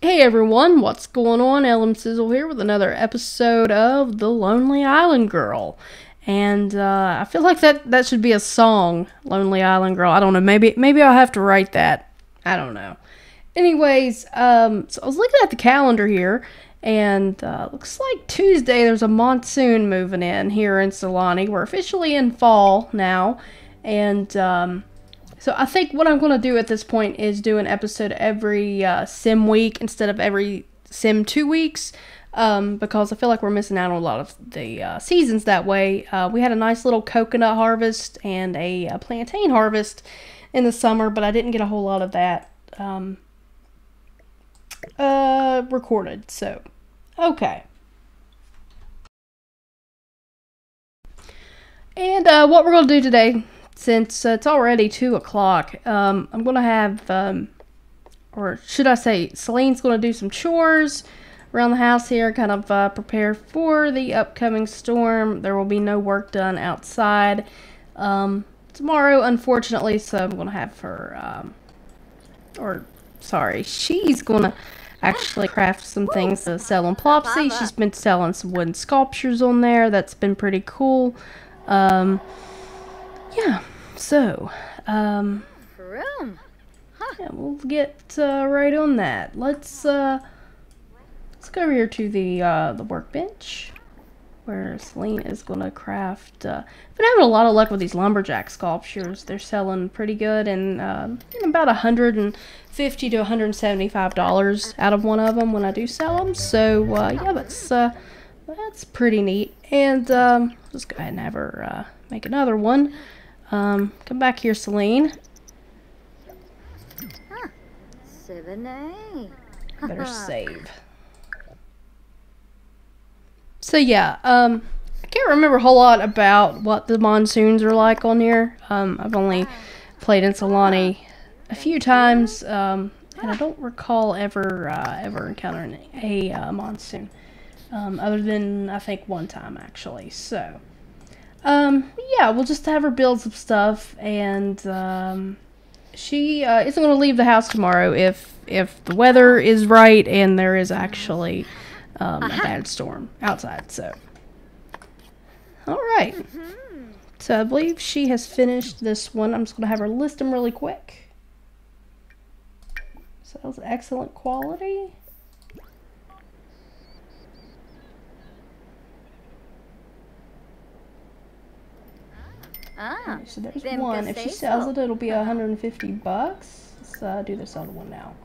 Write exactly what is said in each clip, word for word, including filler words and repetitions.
Hey everyone, what's going on? Ellen Sizzle here with another episode of The Lonely Island Girl. And uh, I feel like that, that should be a song, Lonely Island Girl. I don't know, maybe maybe I'll have to write that. I don't know. Anyways, um, so I was looking at the calendar here, and uh, looks like Tuesday there's a monsoon moving in here in Sulani. We're officially in fall now, and um, so I think what I'm going to do at this point is do an episode every uh, sim week instead of every sim two weeks, um, because I feel like we're missing out on a lot of the uh, seasons that way. Uh, we had a nice little coconut harvest and a, a plantain harvest in the summer, but I didn't get a whole lot of that um, uh, recorded, so okay. And uh, what we're going to do today, since uh, it's already two o'clock, um, I'm going to have, um, or should I say, Celine's going to do some chores around the house here, kind of uh, prepare for the upcoming storm. There will be no work done outside um, tomorrow, unfortunately, so I'm going to have her, um, or, sorry, she's going to actually craft some things to sell on Plopsy. She's been selling some wooden sculptures on there. That's been pretty cool. Um, yeah, so, um, yeah, we'll get, uh, right on that. Let's, uh, let's go over here to the, uh, the workbench, where Celine is gonna craft, uh, I've been having a lot of luck with these lumberjack sculptures. They're selling pretty good, and, um, about a hundred fifty to a hundred seventy-five dollars out of one of them when I do sell them, so, uh, yeah, that's, uh, that's pretty neat. And, um, let's go ahead and have her, uh, make another one. Um, come back here, Celine. Better save. So yeah, um, I can't remember a whole lot about what the monsoons are like on here. Um, I've only played in Sulani a few times, um, and I don't recall ever, uh, ever encountering a, uh, monsoon. Um, other than, I think, one time, actually, so. Um, yeah, we'll just have her build some stuff, and, um, she, uh, isn't going to leave the house tomorrow if, if the weather is right and there is actually, um, a bad storm outside, so. Alright. So, I believe she has finished this one. I'm just going to have her list them really quick. So, that was excellent quality. Ah, okay, so there's one. If she sells it, it'll be a hundred and fifty bucks. Let's uh, do this other one now.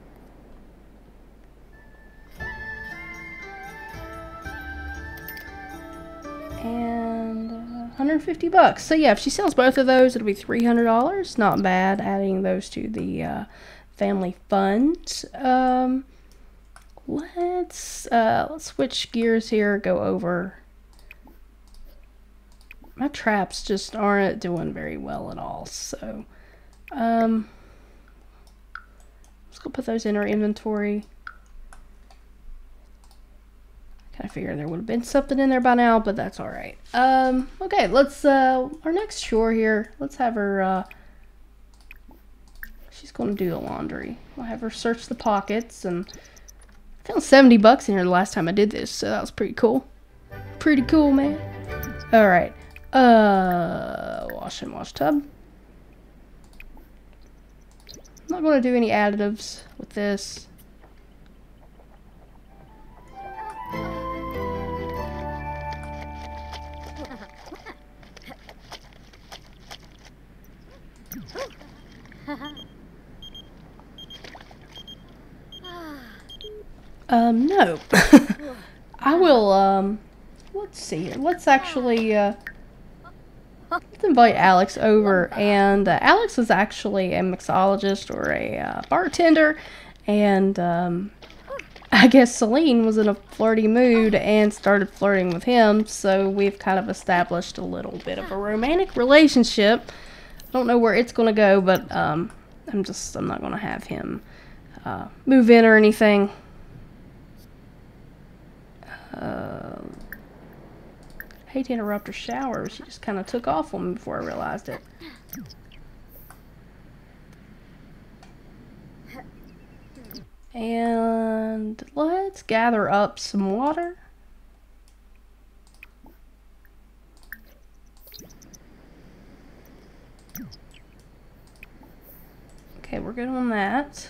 And uh, one hundred fifty bucks. So yeah, if she sells both of those, it'll be three hundred dollars. Not bad. Adding those to the uh, family fund. Um, let's uh, let's switch gears here. Go over. My traps just aren't doing very well at all, so um, let's go put those in our inventory. Kind of figured there would have been something in there by now, but that's all right. Um, okay, let's uh, our next chore here. Let's have her. Uh, she's going to do the laundry. We'll have her search the pockets, and I found seventy bucks in here the last time I did this, so that was pretty cool. Pretty cool, man. All right. Uh, wash and wash tub. I'm not going to do any additives with this. Um, no. I will, um, let's see here. Let's actually, uh, let's invite Alex over, and uh, Alex was actually a mixologist or a uh, bartender, and um, I guess Celine was in a flirty mood and started flirting with him, so we've kind of established a little bit of a romantic relationship. I don't know where it's going to go, but um, I'm just, I'm not going to have him uh, move in or anything. Uh, I hate to interrupt her shower. She just kind of took off on me before I realized it. And let's gather up some water. Okay, we're good on that.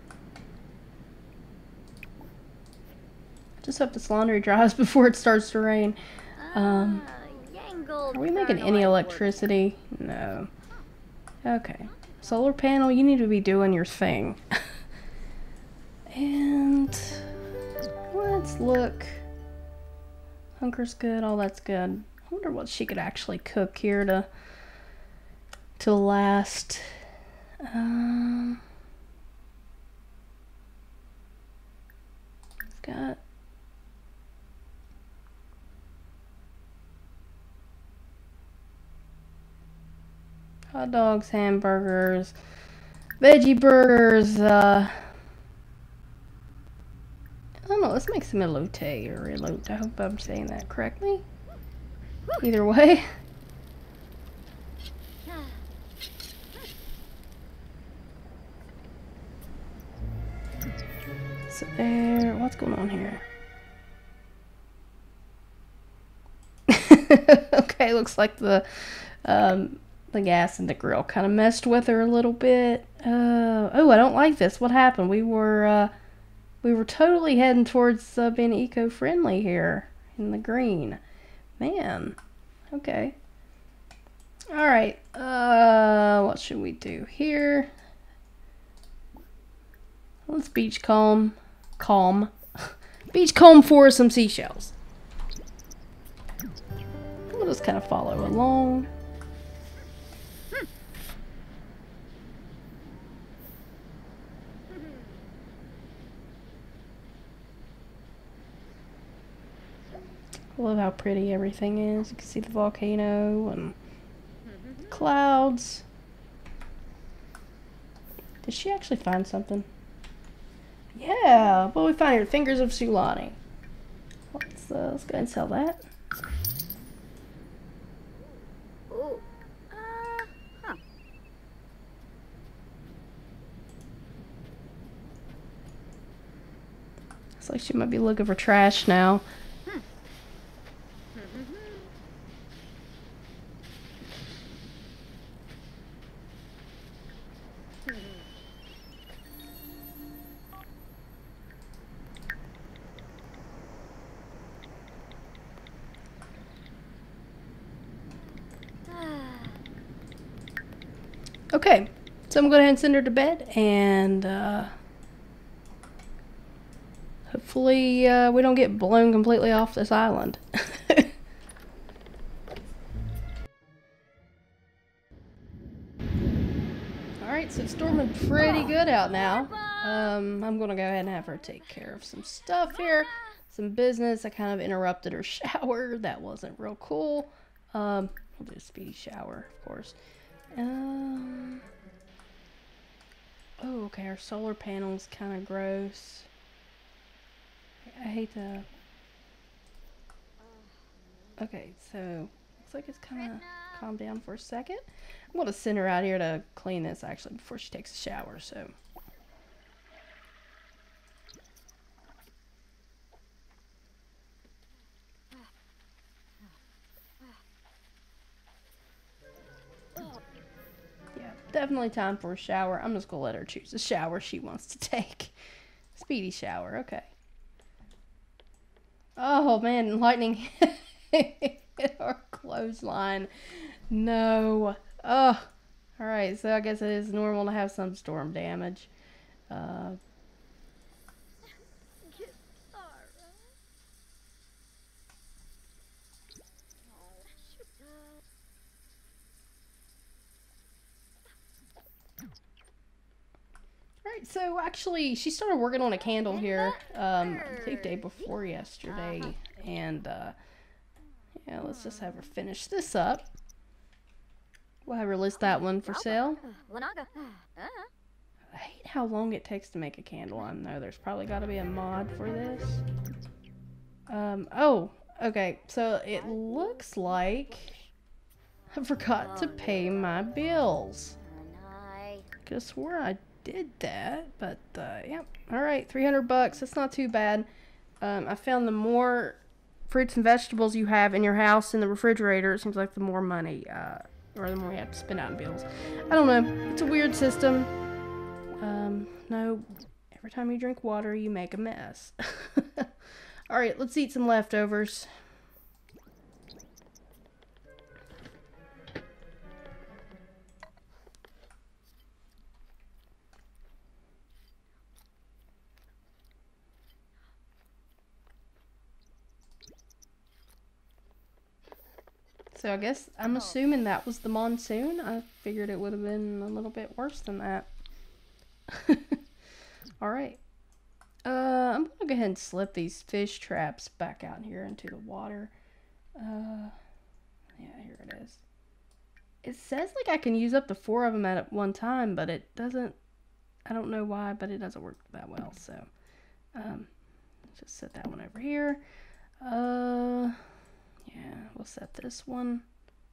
Just hope this laundry dries before it starts to rain. Um, are we making any electricity? No. Okay. Solar panel, you need to be doing your thing. And let's look. Hunker's good, all that's good. I wonder what she could actually cook here to to last. Um, got hot dogs, hamburgers, veggie burgers. Uh, I don't know. Let's make some elote or elote. I hope I'm saying that correctly. Either way. So there. What's going on here? Okay, looks like the um, the gas in the grill kind of messed with her a little bit. Uh, oh, I don't like this. What happened? We were uh, we were totally heading towards uh, being eco-friendly here in the green. Man. Okay. All right. Uh, what should we do here? Let's beach comb, calm, beach comb for some seashells. We'll just kind of follow along. I love how pretty everything is. You can see the volcano and clouds. Did she actually find something? Yeah, well, we found your Fingers of Sulani. Let's, uh, let's go ahead and sell that. Ooh. Uh, huh. Looks like she might be looking for trash now. Hmm. Okay, so I'm going to go ahead and send her to bed, and uh, hopefully uh, we don't get blown completely off this island. Alright, so it's storming pretty good out now. Um, I'm going to go ahead and have her take care of some stuff here, some business. I kind of interrupted her shower. That wasn't real cool. Um, we'll do a speedy shower, of course. Um, oh, okay, our solar panel's kind of gross. I hate to... Okay, so looks like it's kind of calmed down for a second. I'm going to send her out here to clean this, actually, before she takes a shower, so... Definitely time for a shower. I'm just gonna let her choose the shower she wants to take. Speedy shower, okay. Oh man, lightning hit our clothesline. No. Oh. Alright, so I guess it is normal to have some storm damage. Uh, Alright, so actually, she started working on a candle here, um, I think day before yesterday, and, uh, yeah, let's just have her finish this up. We'll have her list that one for sale. I hate how long it takes to make a candle. I know there's probably got to be a mod for this. Um, oh, okay, so it looks like I forgot to pay my bills. I could have swore I did that, but uh, yeah. All right, three hundred bucks. That's not too bad. Um, I found the more fruits and vegetables you have in your house in the refrigerator, it seems like the more money, uh, or the more you have to spend out in bills. I don't know. It's a weird system. Um, no, every time you drink water, you make a mess. All right, let's eat some leftovers. So I guess I'm assuming that was the monsoon. I figured it would have been a little bit worse than that. Alright. Uh, I'm going to go ahead and slip these fish traps back out here into the water. Uh, yeah, here it is. It says like I can use up to four of them at one time, but it doesn't, I don't know why, but it doesn't work that well. So, um, just set that one over here. Uh... Yeah, we'll set this one.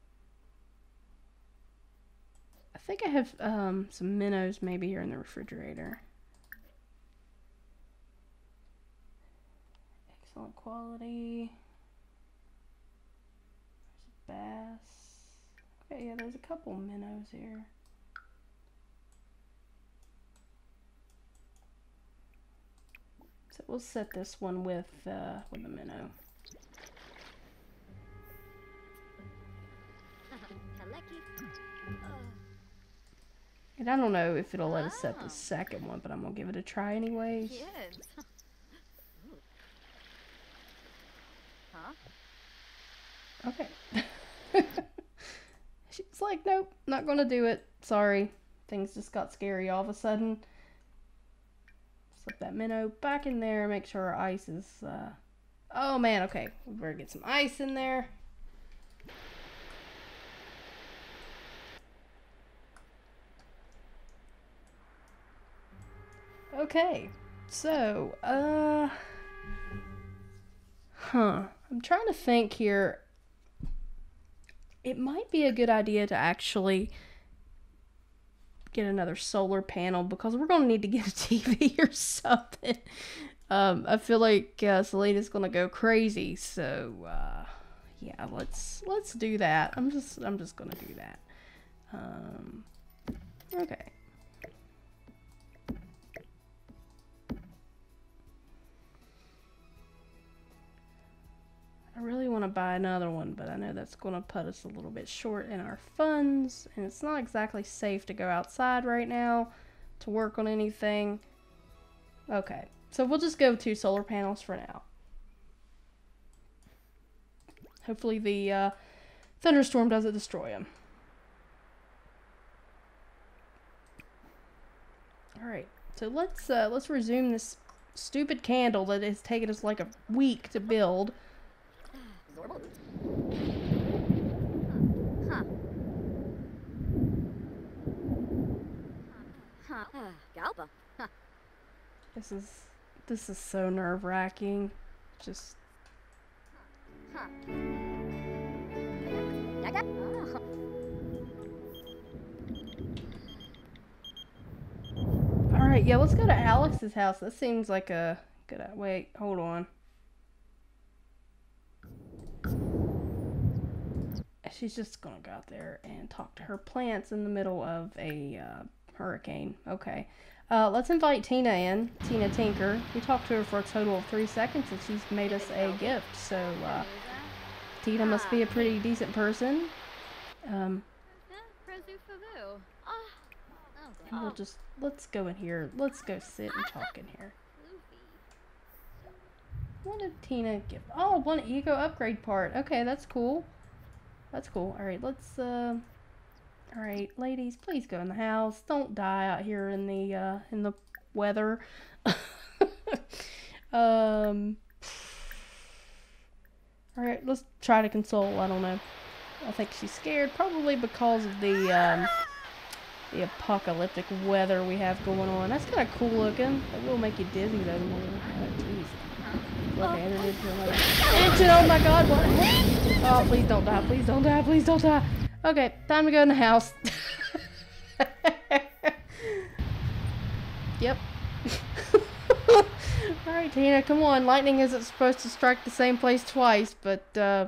I think I have um, some minnows maybe here in the refrigerator. Excellent quality. There's a bass. Okay, yeah, there's a couple minnows here. So we'll set this one with uh, with the minnow. And I don't know if it'll let us set the second one, but I'm gonna give it a try anyways. Yes. Huh? Okay. She's like, nope, not gonna do it. Sorry. Things just got scary all of a sudden. Slip that minnow back in there, make sure our ice is, uh... oh man, okay. We better get some ice in there. Okay, so, uh, huh, I'm trying to think here. It might be a good idea to actually get another solar panel because we're going to need to get a T V or something. Um, I feel like uh, Selena's going to go crazy, so, uh, yeah, let's, let's do that. I'm just, I'm just going to do that. Um, okay. I really want to buy another one, but I know that's going to put us a little bit short in our funds, and it's not exactly safe to go outside right now to work on anything. Okay, so we'll just go two solar panels for now. Hopefully the uh, thunderstorm doesn't destroy them. All right, so let's uh, let's resume this stupid candle that has taken us like a week to build. Zorble. Huh. Huh. Huh. Galba. Huh. This is this is so nerve-wracking. Just Huh. Yaga. Oh. all right, yeah, let's go to Alex's house. That seems like a good. Wait, hold on. She's just gonna go out there and talk to her plants in the middle of a uh, hurricane. Okay. Uh, let's invite Tina in. Tina Tinker. We talked to her for a total of three seconds and she's made us a gift. So, uh, Tina must be a pretty decent person. Um, and we'll just, let's go in here. Let's go sit and talk in here. What did Tina give? Oh, one ego upgrade part. Okay, that's cool. That's cool. Alright, let's, uh... alright, ladies, please go in the house. Don't die out here in the, uh, in the weather. um... Alright, let's try to console. I don't know. I think she's scared, probably because of the, um... the apocalyptic weather we have going on. That's kind of cool looking. It will make you dizzy, though. Oh, jeez. Okay, entered into another engine. Oh my god, what? Oh, please don't die, please don't die, please don't die. Okay, time to go in the house. Yep. Alright, Tina, come on. Lightning isn't supposed to strike the same place twice, but, uh...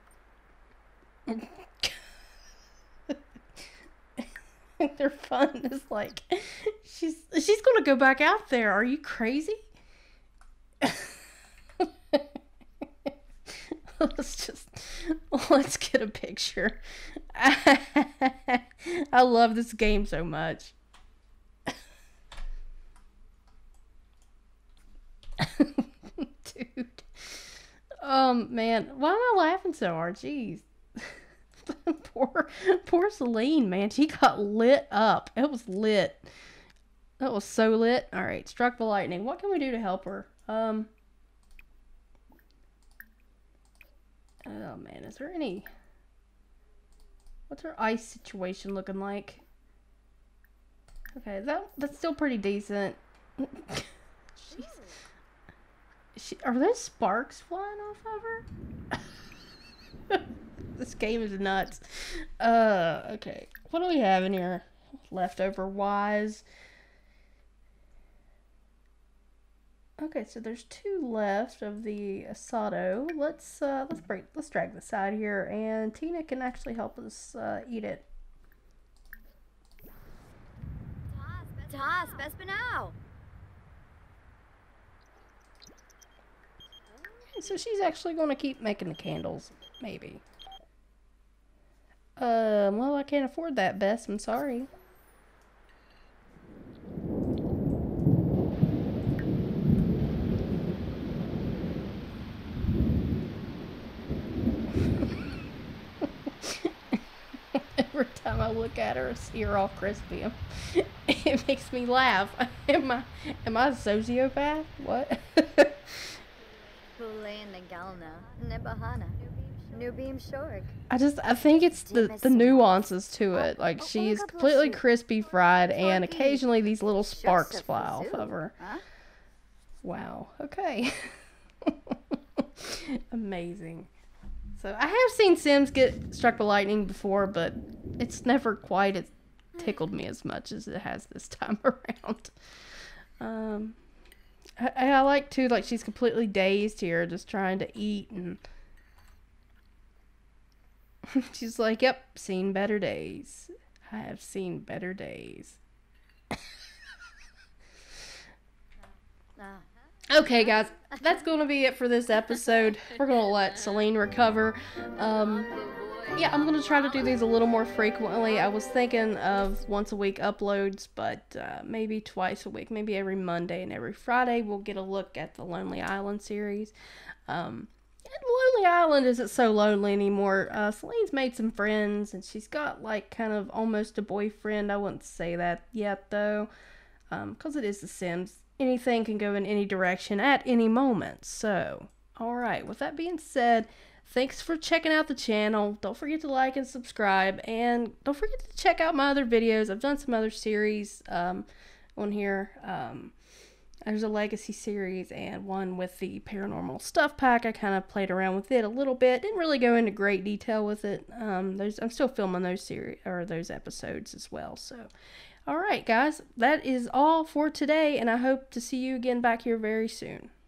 they're fun. It's like, she's, she's gonna go back out there. Are you crazy? Let's just, let's get a picture. I love this game so much. Dude. Um, man. Why am I laughing so hard? Jeez. poor, poor Celine, man. She got lit up. It was lit. That was so lit. Alright, struck by lightning. What can we do to help her? Um... Oh man, is there any... What's her ice situation looking like? Okay, that that's still pretty decent. Jeez. She, are there sparks flying off of her? This game is nuts. Uh, okay. What do we have in here? Leftover wise. Okay, so there's two left of the asado. Let's uh, let's break, let's drag this out here, and Tina can actually help us uh, eat it. Tas, Bespinau. So she's actually going to keep making the candles, maybe. Um, well, I can't afford that, Bess. I'm sorry. Every time I look at her and see her all crispy, it makes me laugh. Am I, am I a sociopath? What? Hulain the Galna, Nebahana, Nubim Shorg. I just, I think it's the, the nuances to it. Like, she's completely crispy fried, and occasionally these little sparks fly off of her. Wow. Okay. Amazing. So, I have seen Sims get struck by lightning before, but it's never quite as tickled me as much as it has this time around. Um, I, I like, too, like, she's completely dazed here, just trying to eat, and she's like, yep, seen better days. I have seen better days. Okay, guys, that's going to be it for this episode. We're going to let Celine recover. Um, yeah, I'm going to try to do these a little more frequently. I was thinking of once a week uploads, but uh, maybe twice a week. Maybe every Monday and every Friday we'll get a look at the Lonely Island series. Um, Lonely Island isn't so lonely anymore. Uh, Celine's made some friends, and she's got, like, kind of almost a boyfriend. I wouldn't say that yet, though, because um, it is The Sims. Anything can go in any direction at any moment. So, alright, with that being said, thanks for checking out the channel. Don't forget to like and subscribe, and don't forget to check out my other videos. I've done some other series um, on here. Um, there's a legacy series and one with the paranormal stuff pack. I kind of played around with it a little bit. Didn't really go into great detail with it. Um, there's, I'm still filming those series or those episodes as well. So, all right, guys, that is all for today, and I hope to see you again back here very soon.